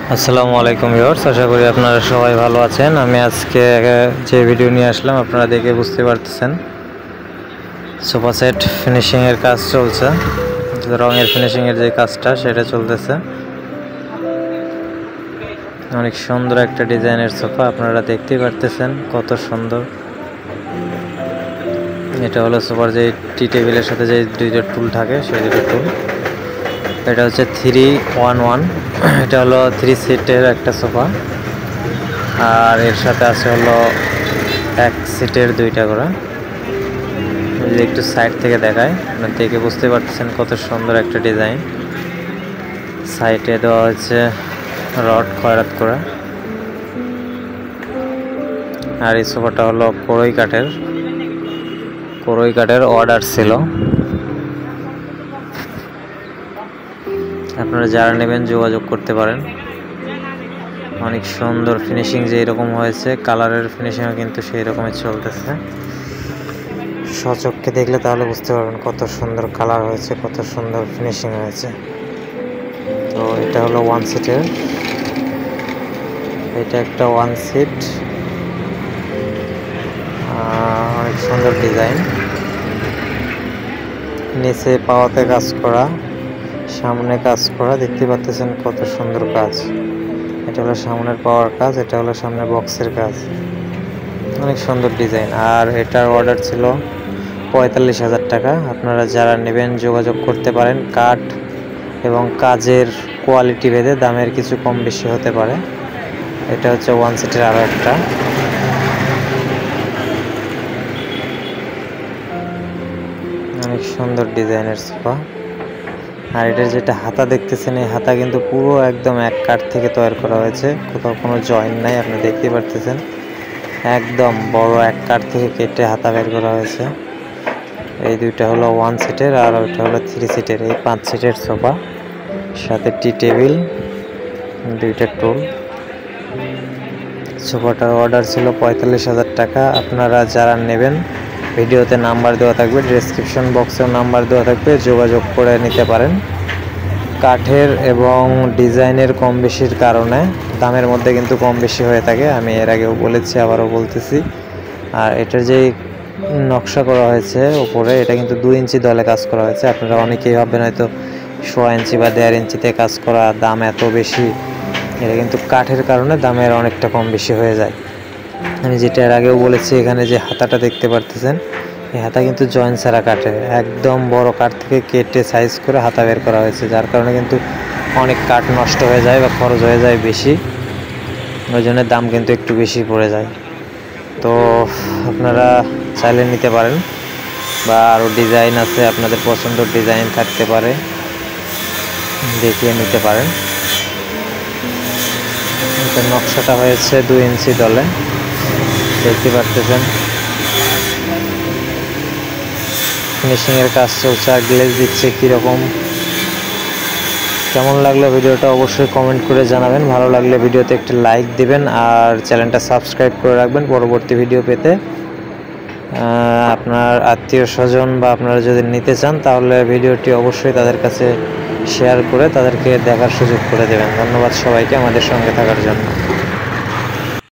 আসসালামু আলাইকুম ভিউয়ার্স, আশা করি আপনারা সবাই ভালো আছেন। আমি আজকে যে ভিডিও নিয়ে আসলাম আপনারা দেখে বুঝতে পারতেছেন, সোফা সেট ফিনিশিংয়ের কাজ চলছে। রঙের ফিনিশিংয়ের যে কাজটা সেটা চলতেছে। অনেক সুন্দর একটা ডিজাইনের সোফা, আপনারা দেখতেই পারতেছেন কত সুন্দর। এটা হলো সোফার যে টি টেবিলের সাথে যে দুইটা টুল থাকে সেই দুটো টুল। এটা হচ্ছে 311, এটা হলো 3 সিটের একটা সোফা, আর এর সাথে আছে হলো 1 সিটের দুইটা করে। যদি একটু সাইড থেকে দেখায় আপনারা দেখে বুঝতে পারতেছেন কত সুন্দর একটা ডিজাইন। সাইডে দেওয়া হচ্ছে রড খয়রাত করা, আর এই সোফাটা হলো কোরই কাঠের অর্ডার ছিল। আপনারা যারা নেবেন যোগাযোগ করতে পারেন। অনেক সুন্দর ফিনিশিং যে এরকম হয়েছে, কালারের ফিনিশিংও কিন্তু সেই রকমই চলতেছে। সচক্ষে দেখলে তাহলে বুঝতে পারবেন কত সুন্দর কালার হয়েছে, কত সুন্দর ফিনিশিং হয়েছে। তো এটা হলো 1 সিটের, এটা একটা 1 সিট, অনেক সুন্দর ডিজাইন। নিচে পাওয়াতে কাজ করা, সামনে কাজ করা, দেখতে পাচ্ছেন কত সুন্দর কাজ। এটা হলো সামনের পাওয়ার কাজ, এটা হলো সামনে বক্সের কাজ। অনেক সুন্দর ডিজাইন। আর এটার অর্ডার ছিল 45,000 টাকা। আপনারা যারা নেবেন যোগাযোগ করতে পারেন। কাঠ এবং কাজের কোয়ালিটি ভেদে দামের কিছু কম বেশি হতে পারে। এটা হচ্ছে 1 সিটের আরও একটা। অনেক সুন্দর ডিজাইনের সোফা। আর এটার যেটা হাতা দেখতেছেন, এই হাতা কিন্তু পুরো একদম এক কাঠ থেকে তৈরি করা হয়েছে, কোথাও কোনো জয়েন্ট নাই। আপনি দেখতে পারতেছেন একদম বড় এক কাঠ থেকে কেটে হাতা বের করা হয়েছে। এই দুইটা হলো 1 সিটের, আর ওইটা হলো 3 সিটের। এই 5 সিটের সোফা, সাথে টি টেবিল, দুইটা টুল। সোফাটার অর্ডার ছিল 45,000 টাকা। আপনারা যারা নেবেন ভিডিওতে নাম্বার দেওয়া থাকবে, ডেসক্রিপশন বক্সেও নাম্বার দেওয়া থাকবে, যোগাযোগ করে নিতে পারেন। কাঠের এবং ডিজাইনের কম বেশির কারণে দামের মধ্যে কিন্তু কম বেশি হয়ে থাকে, আমি এর আগেও বলেছি, আবারও বলতেছি। আর এটার যে নকশা করা হয়েছে উপরে, এটা কিন্তু 2 ইঞ্চি দলে কাজ করা হয়েছে। আপনারা অনেকেই ভাববেন হয়তো 1.5 ইঞ্চি বা 1.5 ইঞ্চিতে কাজ করা, দাম এত বেশি। এটা কিন্তু কাঠের কারণে দামের অনেকটা কম বেশি হয়ে যায়। আমি যেটা এর আগেও বলেছি, এখানে যে হাতাটা দেখতে পারতেছেন, এই হাতা কিন্তু জয়েন্ট ছাড়া কাঠের, একদম বড় কাঠ থেকে কেটে সাইজ করে হাতা বের করা হয়েছে, যার কারণে কিন্তু অনেক কাঠ নষ্ট হয়ে যায় বা খরচ হয়ে যায় বেশি, ওই জন্য দাম কিন্তু একটু বেশি পড়ে যায়। তো আপনারা চাইলে নিতে পারেন, বা আরও ডিজাইন আছে, আপনাদের পছন্দের ডিজাইন থাকতে পারে, দেখিয়ে নিতে পারেন। এটার নকশাটা হয়েছে 2 ইঞ্চি দলে, দেখতে পারতেছেন। ফিনিশিংয়ের কাজ চলছে, আর গ্লেজ দিচ্ছে কীরকম, কেমন লাগলো ভিডিওটা অবশ্যই কমেন্ট করে জানাবেন। ভালো লাগলে ভিডিওতে একটি লাইক দিবেন, আর চ্যানেলটা সাবস্ক্রাইব করে রাখবেন পরবর্তী ভিডিও পেতে। আপনার আত্মীয় স্বজন বা আপনারা যদি নিতে চান তাহলে ভিডিওটি অবশ্যই তাদের কাছে শেয়ার করে তাদেরকে দেখার সুযোগ করে দেবেন। ধন্যবাদ সবাইকে আমাদের সঙ্গে থাকার জন্য।